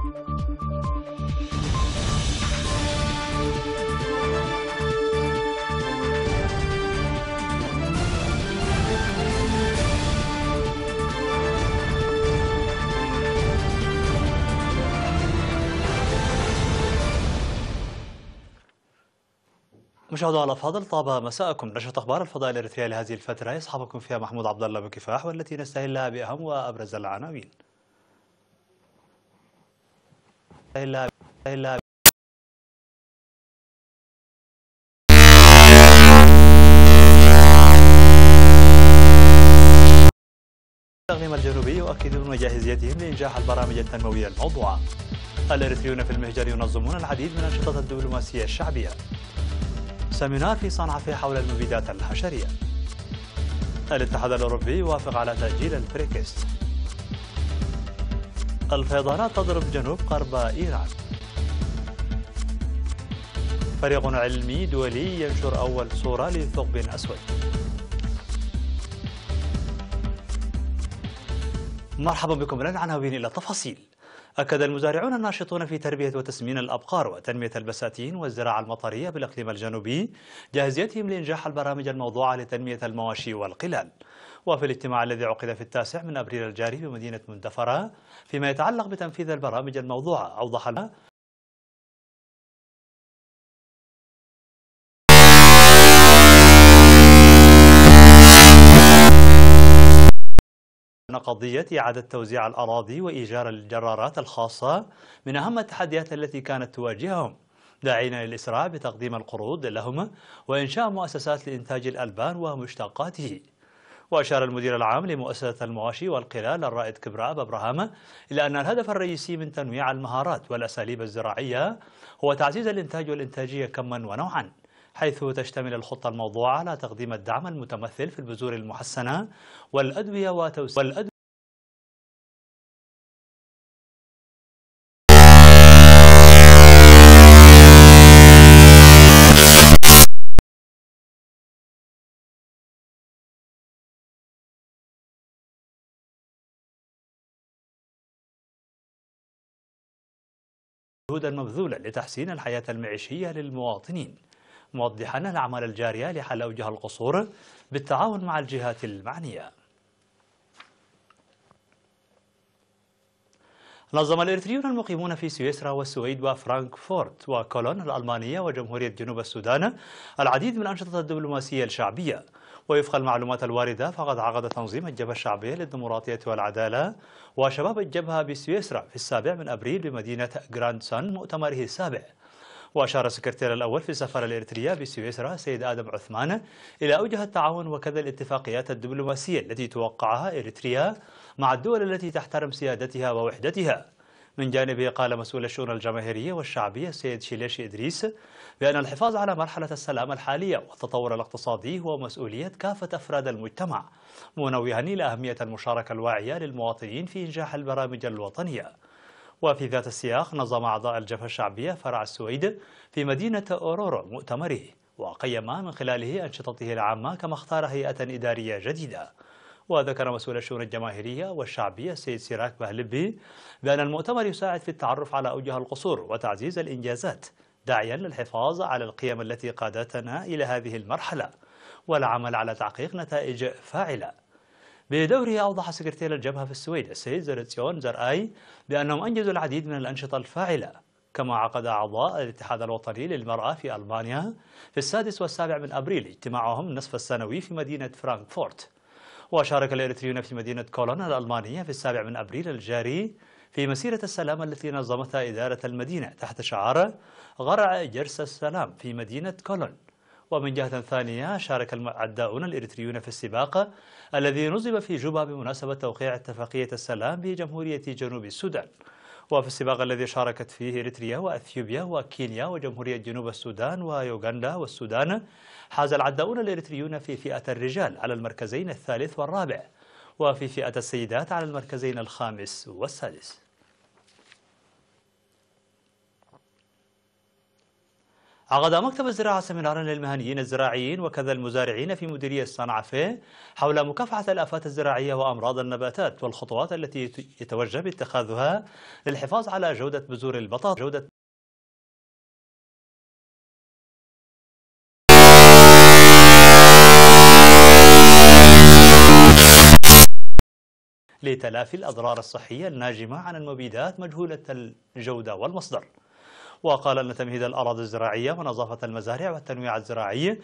مشاهدينا الأفاضل، طاب مساءكم. نشرة أخبار الفضاء الإريترية لهذه الفترة يصحبكم فيها محمود عبد الله بكفاح، والتي نستهلها بأهم وأبرز العناوين. الإقليم الجنوبي يؤكدون جاهزيتهم لإنجاح البرامج التنموية الموضوعة. الإريتريون في المهجر ينظمون العديد من أنشطة الدبلوماسية الشعبية. سيمينار في صنعاء حول المبيدات الحشرية. الاتحاد الأوروبي يوافق على تأجيل البريكست. الفيضانات تضرب جنوب غرب إيران. فريق علمي دولي ينشر أول صورة لثقب أسود. مرحبا بكم. من العناوين إلى التفاصيل. أكد المزارعون الناشطون في تربية وتسمين الأبقار وتنمية البساتين والزراعة المطرية بالإقليم الجنوبي جاهزيتهم لإنجاح البرامج الموضوعة لتنمية المواشي والقلال. وفي الاجتماع الذي عقد في 9 من أبريل الجاري بمدينة مندفرة فيما يتعلق بتنفيذ البرامج الموضوعة، أوضح أن قضية إعادة توزيع الأراضي وإيجار الجرارات الخاصة من أهم التحديات التي كانت تواجههم، داعين للإسراع بتقديم القروض لهم وإنشاء مؤسسات لإنتاج الألبان ومشتقاته. وأشار المدير العام لمؤسسة المواشي والقلال الرائد كبراب أبراهام إلى أن الهدف الرئيسي من تنويع المهارات والأساليب الزراعية هو تعزيز الإنتاج والإنتاجية كما ونوعا، حيث تشتمل الخطة الموضوعة على تقديم الدعم المتمثل في البذور المحسنة والأدوية وتوسيع الجهود المبذولة لتحسين الحياة المعيشية للمواطنين، موضحا الأعمال الجارية لحل أوجه القصور بالتعاون مع الجهات المعنية. نظم الإريتريون المقيمون في سويسرا والسويد وفرانكفورت وكولون الألمانية وجمهورية جنوب السودان العديد من الأنشطة الدبلوماسية الشعبية. ووفق المعلومات الواردة فقد عقد تنظيم الجبهة الشعبية للديمقراطية والعدالة وشباب الجبهة بسويسرا في 7 من أبريل بمدينة جراندسون مؤتمره السابع. وأشار السكرتير الأول في السفارة الإريترية بسويسرا سيد آدم عثمان إلى أوجه التعاون وكذا الاتفاقيات الدبلوماسية التي توقعها إريتريا مع الدول التي تحترم سيادتها ووحدتها. من جانبه قال مسؤول الشؤون الجماهيرية والشعبية السيد شيليشي إدريس بأن الحفاظ على مرحلة السلام الحالية والتطور الاقتصادي هو مسؤولية كافة أفراد المجتمع، منوها إلى أهمية المشاركة الواعية للمواطنين في إنجاح البرامج الوطنية. وفي ذات السياق نظم أعضاء الجبهة الشعبية فرع السويد في مدينة أورورو مؤتمره، وقيم من خلاله أنشطته العامة، كما اختار هيئة إدارية جديدة. وذكر مسؤول الشؤون الجماهيرية والشعبية السيد سيراك بهلبي بأن المؤتمر يساعد في التعرف على أوجه القصور وتعزيز الإنجازات، داعيا للحفاظ على القيم التي قادتنا إلى هذه المرحلة والعمل على تحقيق نتائج فاعلة. بدوره أوضح سكرتير الجبهة في السويد السيد زرتسيون زرآي بأنهم أنجزوا العديد من الأنشطة الفاعلة. كما عقد أعضاء الاتحاد الوطني للمرأة في ألمانيا في 6 و7 من أبريل اجتماعهم النصف السنوي في مدينة فرانكفورت. وشارك الإريتريون في مدينة كولون الألمانية في 7 من أبريل الجاري في مسيرة السلام التي نظمتها إدارة المدينة تحت شعار غرع جرس السلام في مدينة كولون. ومن جهة ثانية شارك العداؤون الإريتريون في السباق الذي نظم في جوبا بمناسبة توقيع اتفاقية السلام بجمهورية جنوب السودان. وفي السباق الذي شاركت فيه إريتريا وأثيوبيا وكينيا وجمهورية جنوب السودان ويوغندا والسودان، حاز العداؤون الإريتريون في فئة الرجال على المركزين الثالث والرابع، وفي فئة السيدات على المركزين الخامس والسادس. عقد مكتب الزراعة سيمينارا للمهنيين الزراعيين وكذا المزارعين في مديرية صنعاء حول مكافحة الآفات الزراعية وأمراض النباتات والخطوات التي يتوجب اتخاذها للحفاظ على جودة بذور البطاطا لتلافي الأضرار الصحية الناجمة عن المبيدات مجهولة الجودة والمصدر. وقال أن تمهيد الأراضي الزراعية ونظافة المزارع والتنويع الزراعي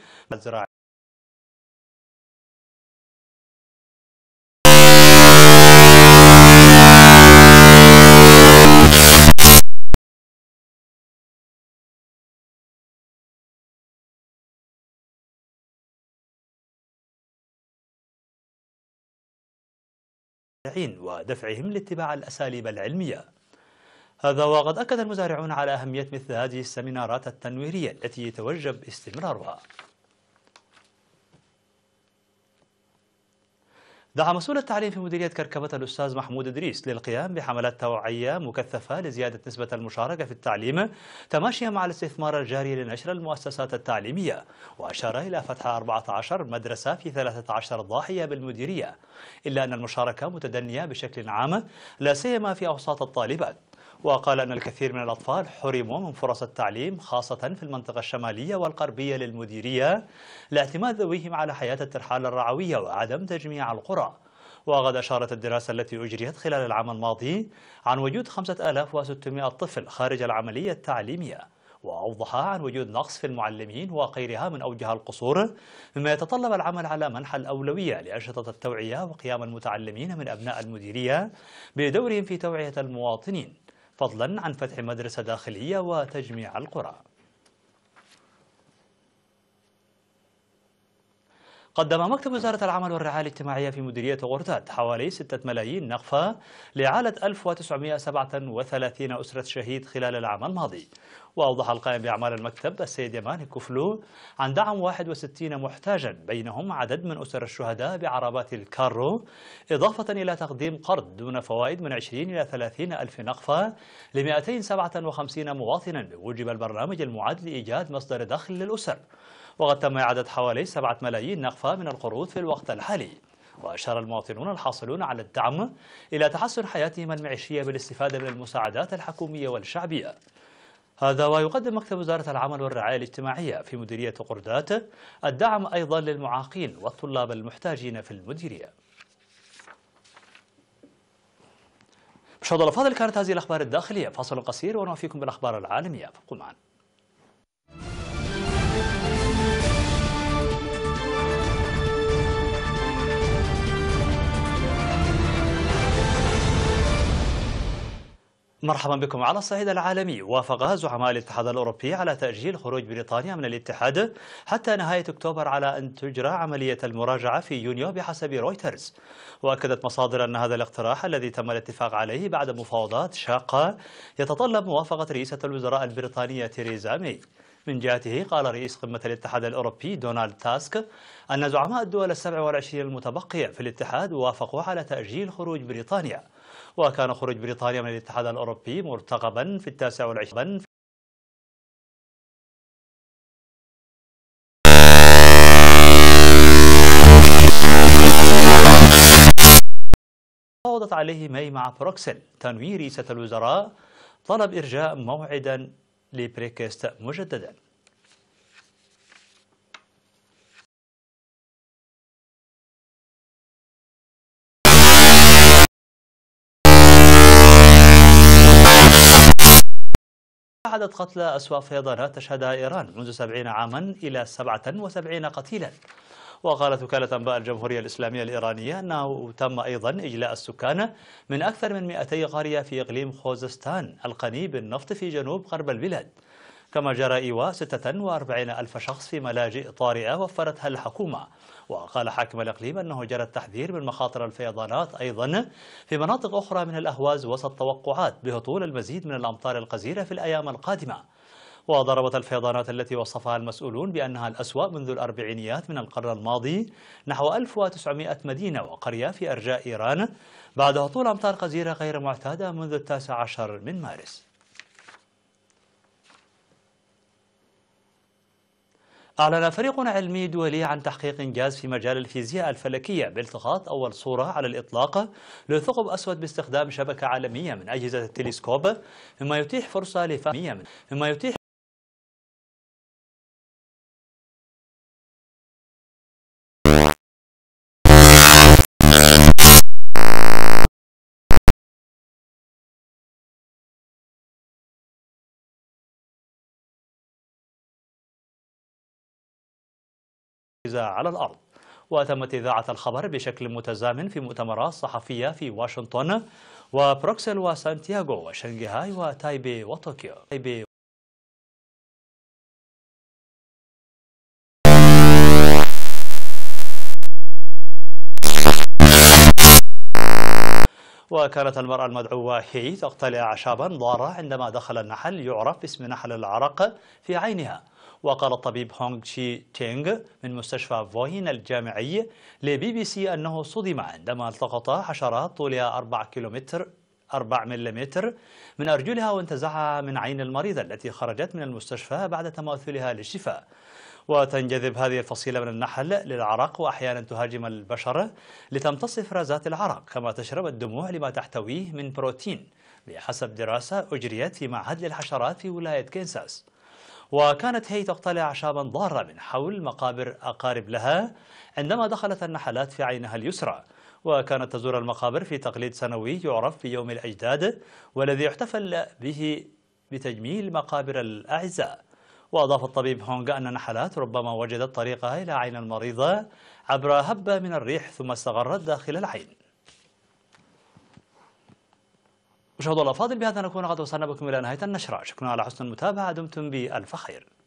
ودفعهم لاتباع الأساليب العلمية. هذا وقد أكد المزارعون على أهمية مثل هذه السمينارات التنويرية التي يتوجب استمرارها. دعا مسؤول التعليم في مديرية كركبة الأستاذ محمود إدريس للقيام بحملات توعية مكثفة لزيادة نسبة المشاركة في التعليم تماشيا مع الاستثمار الجاري لنشر المؤسسات التعليمية، وأشار إلى فتح 14 مدرسة في 13 ضاحية بالمديرية، إلا أن المشاركة متدنية بشكل عام لا سيما في أوساط الطالبات. وقال أن الكثير من الأطفال حرموا من فرص التعليم خاصة في المنطقة الشمالية والغربية للمديرية لاعتماد ذويهم على حياة الترحال الرعوية وعدم تجميع القرى. وقد أشارت الدراسة التي أجريت خلال العام الماضي عن وجود 5600 طفل خارج العملية التعليمية، وأوضح عن وجود نقص في المعلمين وغيرها من أوجه القصور، مما يتطلب العمل على منح الأولوية لأنشطة التوعية وقيام المتعلمين من أبناء المديرية بدورهم في توعية المواطنين، فضلا عن فتح مدرسة داخلية وتجميع القرى. قدم مكتب وزارة العمل والرعاية الاجتماعية في مديرية غرداد حوالي 6 ملايين نقفة لإعالة 1937 أسرة شهيد خلال العام الماضي. وأوضح القائم بأعمال المكتب السيد يمان كفلو عن دعم 61 محتاجا، بينهم عدد من أسر الشهداء بعربات الكارو، إضافة إلى تقديم قرض دون فوائد من 20 إلى 30 ألف نقفة ل 257 مواطنا بموجب البرنامج المعد لإيجاد مصدر دخل للأسر. وقد تم إعادة حوالي 7 ملايين نقفة من القروض في الوقت الحالي. وأشار المواطنون الحاصلون على الدعم إلى تحسن حياتهم المعيشية بالاستفادة من المساعدات الحكومية والشعبية. هذا ويقدم مكتب وزارة العمل والرعاية الاجتماعية في مديرية غرداد الدعم أيضا للمعاقين والطلاب المحتاجين في المديرية. مشاهدينا الفاضل، كانت هذه الأخبار الداخلية. فاصل قصير ونوافيكم بالأخبار العالمية، فابقوا معنا. مرحبا بكم. على الصعيد العالمي، وافق زعماء الاتحاد الأوروبي على تأجيل خروج بريطانيا من الاتحاد حتى نهاية أكتوبر على أن تجرى عملية المراجعة في يونيو بحسب رويترز. وأكدت مصادر أن هذا الاقتراح الذي تم الاتفاق عليه بعد مفاوضات شاقة يتطلب موافقة رئيسة الوزراء البريطانية تيريزا ماي. من جهته قال رئيس قمة الاتحاد الأوروبي دونالد تاسك أن زعماء الدول 27 المتبقية في الاتحاد وافقوا على تأجيل خروج بريطانيا. وكان خروج بريطانيا من الاتحاد الأوروبي مرتقبا في 29 فاوضت عليه ماي مع بروكسل. تنوي رئيسة الوزراء طلب إرجاء موعدا لبريكست مجددا. عدد قتلى أسوأ فيضانات تشهدها إيران منذ 70 عاما إلى 77 قتيلا. وقالت وكالة أنباء الجمهورية الإسلامية الإيرانية أنه تم أيضا إجلاء السكان من أكثر من 200 قرية في إقليم خوزستان الغني بالنفط في جنوب غرب البلاد. كما جرى إيواء 46 ألف شخص في ملاجئ طارئة وفرتها الحكومة. وقال حاكم الإقليم أنه جرى التحذير من مخاطر الفيضانات أيضا في مناطق أخرى من الأهواز وسط توقعات بهطول المزيد من الأمطار الغزيرة في الأيام القادمة. وضربت الفيضانات التي وصفها المسؤولون بأنها الأسوأ منذ الأربعينيات من القرن الماضي نحو 1900 مدينة وقرية في أرجاء إيران بعد هطول أمطار غزيرة غير معتادة منذ 19 من مارس. أعلن فريق علمي دولي عن تحقيق إنجاز في مجال الفيزياء الفلكية بالتقاط أول صورة على الإطلاق لثقب أسود باستخدام شبكة عالمية من أجهزة التلسكوب، مما يتيح فرصة لفهم مما يتيح على الأرض. وتمت إذاعة الخبر بشكل متزامن في مؤتمرات صحفية في واشنطن وبروكسل وسانتياغو وشنغهاي وتايبي وطوكيو. وكانت المرأة المدعوة هي تقتلع أعشابا ضارة عندما دخل النحل يعرف باسم نحل العرق في عينها. وقال الطبيب هونغ شي تينغ من مستشفى فوين الجامعي لبي بي سي أنه صدم عندما التقط حشرات طولها 4 ملم من أرجلها وانتزعها من عين المريضة التي خرجت من المستشفى بعد تماثلها للشفاء. وتنجذب هذه الفصيلة من النحل للعرق وأحيانا تهاجم البشر لتمتص إفرازات العرق، كما تشرب الدموع لما تحتويه من بروتين، بحسب دراسة أجريت في معهد للحشرات في ولاية كنساس. وكانت هي تقتلع أعشابا ضارة من حول مقابر أقارب لها عندما دخلت النحلات في عينها اليسرى. وكانت تزور المقابر في تقليد سنوي يعرف بيوم الأجداد، والذي يحتفل به بتجميل مقابر الأعزاء. وأضاف الطبيب هونغ أن النحلات ربما وجدت طريقها إلى عين المريضة عبر هبة من الريح ثم استغرت داخل العين. مشاهدينا الأفاضل، بهذا نكون قد وصلنا بكم إلى نهاية النشرة. شكرا على حسن المتابعة، دمتم بألف خير.